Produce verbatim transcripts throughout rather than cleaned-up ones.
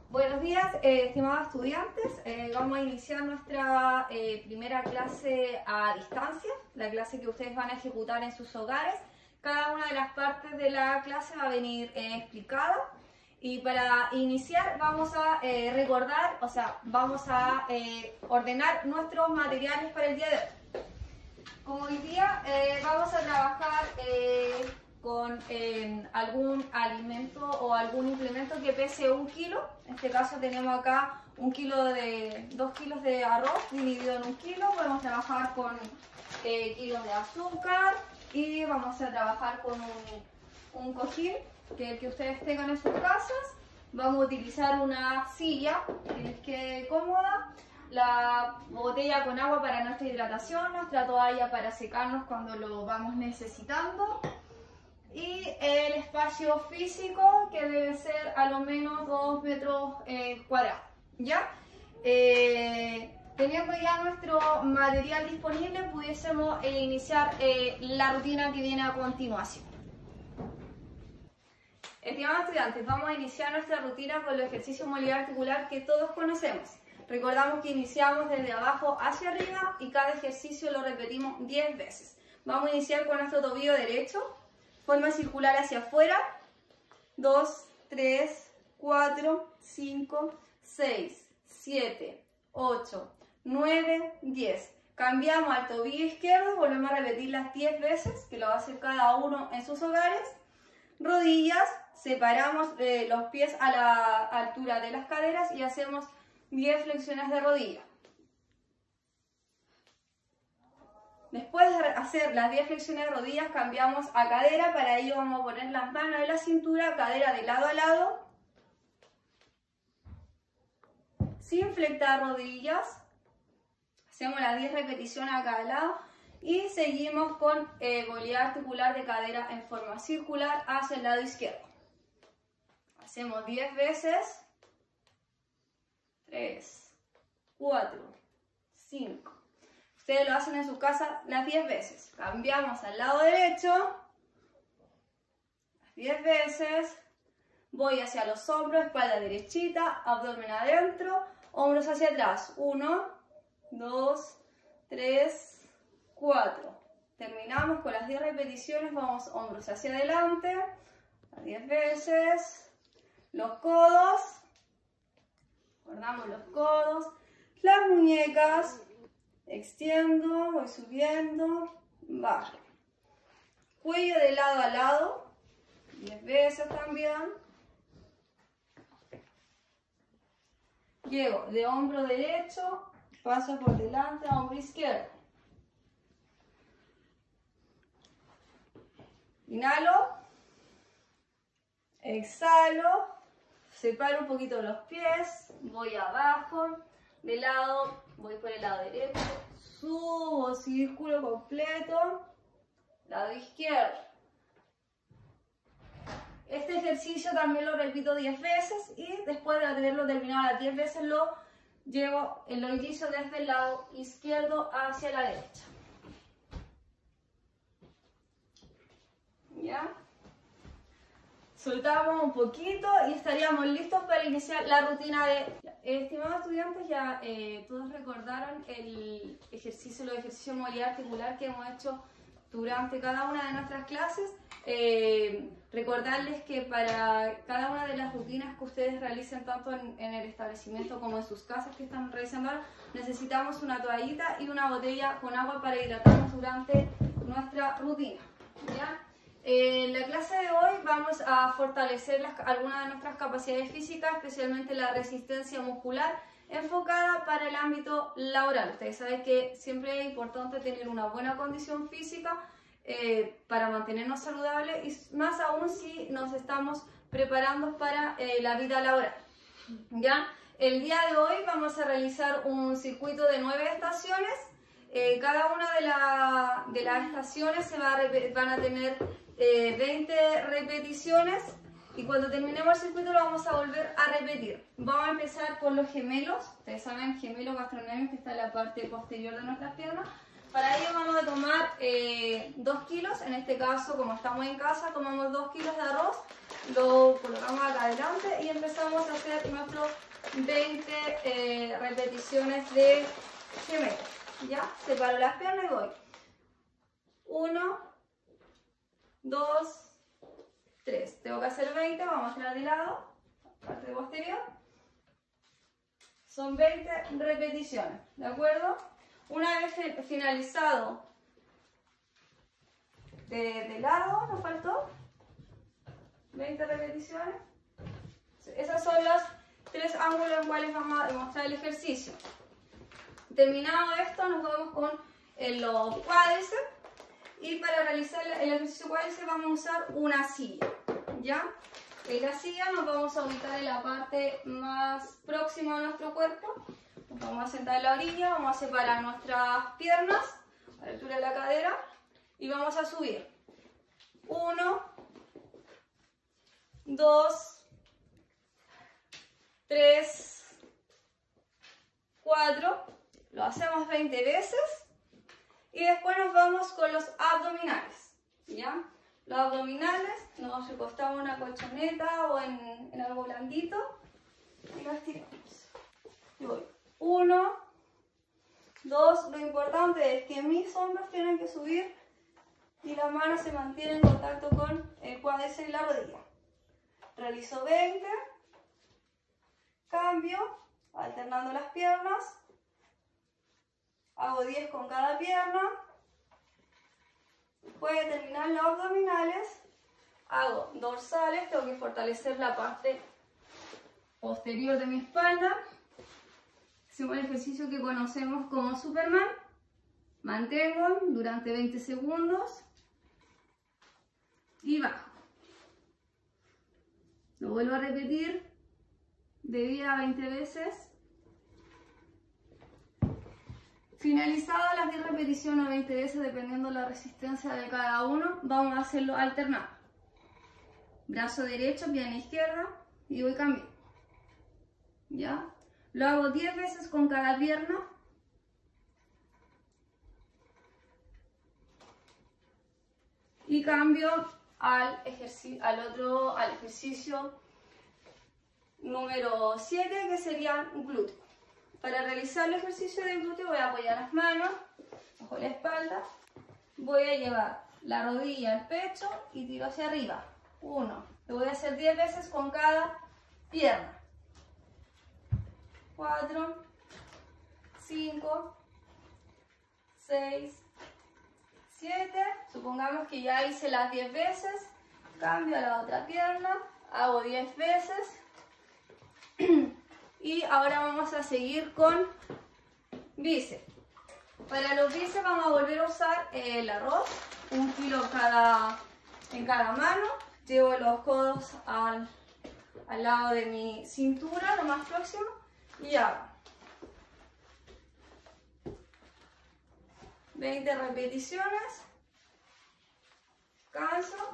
Buenos días, eh, estimados estudiantes. Eh, vamos a iniciar nuestra eh, primera clase a distancia, la clase que ustedes van a ejecutar en sus hogares. Cada una de las partes de la clase va a venir eh, explicada. Y para iniciar vamos a eh, recordar, o sea, vamos a eh, ordenar nuestros materiales para el día de hoy. Como hoy día eh, vamos a trabajar eh, con eh, algún alimento o algún implemento que pese un kilo. En este caso tenemos acá un kilo de, dos kilos de arroz dividido en un kilo. Podemos trabajar con eh, kilos de azúcar y vamos a trabajar con un, un cojín, que el que ustedes tengan en sus casas. Vamos a utilizar una silla que les quede cómoda, la botella con agua para nuestra hidratación, nuestra toalla para secarnos cuando lo vamos necesitando y el espacio físico que debe ser a lo menos dos metros eh, cuadrados, ¿ya? Eh, teniendo ya nuestro material disponible, pudiésemos eh, iniciar eh, la rutina que viene a continuación. Estimados estudiantes, vamos a iniciar nuestra rutina con los ejercicios de movilidad articular que todos conocemos. Recordamos que iniciamos desde abajo hacia arriba y cada ejercicio lo repetimos diez veces. Vamos a iniciar con nuestro tobillo derecho, forma circular hacia afuera, dos, tres, cuatro, cinco, seis, siete, ocho, nueve, diez. Cambiamos al tobillo izquierdo, volvemos a repetir las diez veces, que lo va a hacer cada uno en sus hogares. Rodillas, separamos eh, los pies a la altura de las caderas y hacemos diez flexiones de rodilla. Después de hacer las diez flexiones de rodillas, cambiamos a cadera. Para ello vamos a poner las manos en la cintura, cadera de lado a lado, sin flectar rodillas. Hacemos las diez repeticiones a cada lado y seguimos con eh, movilidad articular de cadera en forma circular hacia el lado izquierdo. Hacemos diez veces. tres, cuatro, cinco. Ustedes lo hacen en su casa las diez veces. Cambiamos al lado derecho. Las diez veces. Voy hacia los hombros, espalda derechita, abdomen adentro, hombros hacia atrás. uno, dos, tres, cuatro. Terminamos con las diez repeticiones. Vamos hombros hacia adelante. Las diez veces. Los codos. Guardamos los codos, las muñecas, extiendo, voy subiendo, bajo. Cuello de lado a lado, diez veces también. Llego de hombro derecho, paso por delante a hombro izquierdo. Inhalo, exhalo. Separo un poquito los pies, voy abajo, de lado, voy por el lado derecho, subo, círculo completo, lado izquierdo. Este ejercicio también lo repito diez veces y después de haberlo terminado las diez veces lo llevo, lo inicio desde el lado izquierdo hacia la derecha. ¿Ya? Soltamos un poquito y estaríamos listos para iniciar la rutina de... Estimados estudiantes, ya eh, todos recordaron el ejercicio, los ejercicios de movilidad articular que hemos hecho durante cada una de nuestras clases. Eh, recordarles que para cada una de las rutinas que ustedes realicen tanto en, en el establecimiento como en sus casas que están realizando ahora, necesitamos una toallita y una botella con agua para hidratarnos durante nuestra rutina, ¿ya? En la clase de hoy vamos a fortalecer las, algunas de nuestras capacidades físicas, especialmente la resistencia muscular, enfocada para el ámbito laboral. Ustedes saben que siempre es importante tener una buena condición física eh, para mantenernos saludables y más aún si nos estamos preparando para eh, la vida laboral. ¿Ya? El día de hoy vamos a realizar un circuito de nueve estaciones. Eh, cada una de, la, de las estaciones se va a, van a tener Eh, veinte repeticiones y cuando terminemos el circuito lo vamos a volver a repetir. Vamos a empezar con los gemelos. Ustedes saben, gemelos gastrocnemios, que está en la parte posterior de nuestras piernas. Para ello vamos a tomar eh, dos kilos, en este caso como estamos en casa, tomamos dos kilos de arroz, lo colocamos acá adelante y empezamos a hacer nuestros veinte eh, repeticiones de gemelos. Ya, separo las piernas y voy. uno, dos, tres. Tengo que hacer veinte, vamos a tirar de lado, parte posterior. Son veinte repeticiones, ¿de acuerdo? Una vez finalizado de, de lado, nos faltó veinte repeticiones. Esos son los tres ángulos en los cuales vamos a demostrar el ejercicio. Terminado esto, nos vamos con eh, los cuádriceps. Y para realizar el ejercicio cuádriceps vamos a usar una silla. ¿Ya? En la silla nos vamos a ubicar en la parte más próxima a nuestro cuerpo. Nos vamos a sentar en la orilla, vamos a separar nuestras piernas a la altura de la cadera y vamos a subir. uno, dos, tres, cuatro. Lo hacemos veinte veces y después nos vamos con los abdominales. ¿Ya? Los abdominales nos recostamos en una colchoneta o en, en algo blandito y lo estiramos. Y voy. Uno, dos. Lo importante es que mis hombros tienen que subir y las manos se mantienen en contacto con el cuádriceps y la rodilla. Realizo veinte. Cambio, alternando las piernas. Hago diez con cada pierna. Después de terminar los abdominales, hago dorsales, tengo que fortalecer la parte posterior de mi espalda. Hacemos el ejercicio que conocemos como Superman. Mantengo durante veinte segundos y bajo. Lo vuelvo a repetir de diez a veinte veces. Finalizado las diez repeticiones o veinte veces, dependiendo de la resistencia de cada uno, vamos a hacerlo alternado. Brazo derecho, pierna izquierda y voy cambiando. ¿Ya? Lo hago diez veces con cada pierna. Y cambio al, ejercicio, al otro, al ejercicio número siete, que sería glúteo. Para realizar el ejercicio de glúteo voy a apoyar las manos bajo la espalda, voy a llevar la rodilla al pecho y tiro hacia arriba. uno. Lo voy a hacer diez veces con cada pierna. cuatro, cinco, seis, siete. Supongamos que ya hice las diez veces, cambio a la otra pierna, hago diez veces. Y ahora vamos a seguir con bíceps. Para los bíceps vamos a volver a usar el arroz, un kilo cada, en cada mano. Llevo los codos al, al lado de mi cintura, lo más próximo, y hago veinte repeticiones. Canso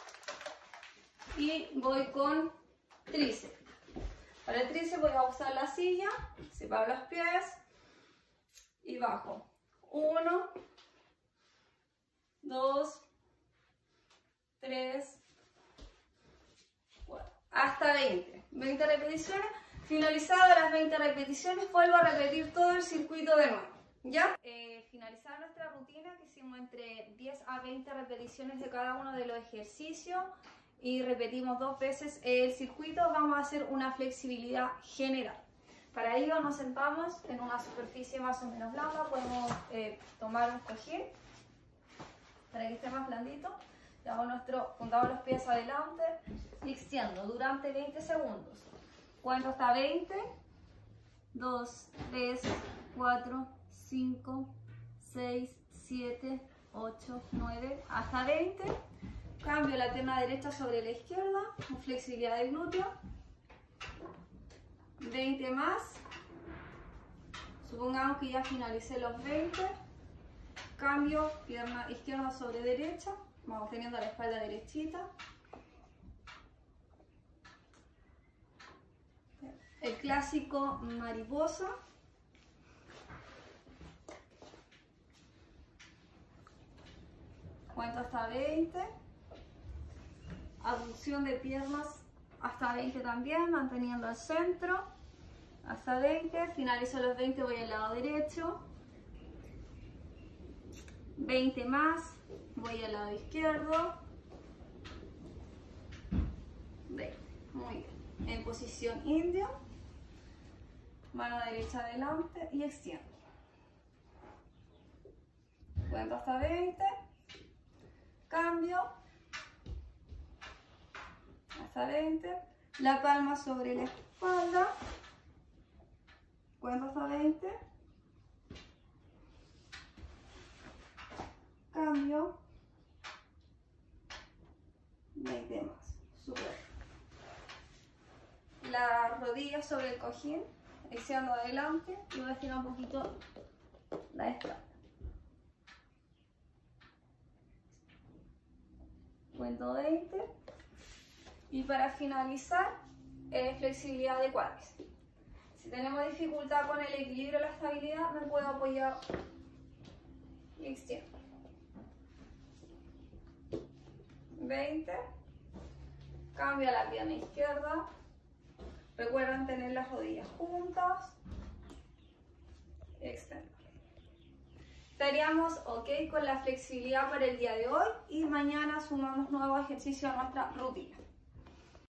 y voy con tríceps. Para el tríceps voy a usar la silla, separo los pies y bajo. uno, dos, tres, cuatro, hasta veinte. veinte repeticiones. Finalizadas las veinte repeticiones, vuelvo a repetir todo el circuito de nuevo. ¿Ya? Eh, finalizar nuestra rutina, que hicimos entre diez a veinte repeticiones de cada uno de los ejercicios. Y repetimos dos veces el circuito, vamos a hacer una flexibilidad general. Para ello nos sentamos en una superficie más o menos blanda, podemos eh, tomar un cojín para que esté más blandito. Llevamos nuestro, juntamos los pies adelante y extiendo durante veinte segundos. Cuento hasta veinte, dos, tres, cuatro, cinco, seis, siete, ocho, nueve, hasta veinte. Cambio la pierna derecha sobre la izquierda, con flexibilidad de glúteo. veinte más. Supongamos que ya finalicé los veinte. Cambio pierna izquierda sobre derecha. Vamos teniendo la espalda derechita. El clásico mariposa. Cuento hasta veinte. Abducción de piernas hasta veinte también, manteniendo el centro. Hasta veinte. Finalizo los veinte, voy al lado derecho. veinte más. Voy al lado izquierdo. veinte. Muy bien. En posición indio. Mano derecha adelante y extiendo. Cuento hasta veinte. Cambio. Hasta veinte. La palma sobre la espalda. Cuento hasta veinte. Cambio. veinte más. Super. Las rodillas sobre el cojín. Extiendo adelante y voy a estirar un poquito la espalda. Cuento veinte. Y para finalizar, eh, flexibilidad de cuádriceps. Si tenemos dificultad con el equilibrio y la estabilidad, me puedo apoyar y extiendo. veinte. Cambio a la pierna izquierda. Recuerden tener las rodillas juntas. Extendo. Estaríamos ok con la flexibilidad para el día de hoy y mañana sumamos nuevos ejercicios a nuestra rutina.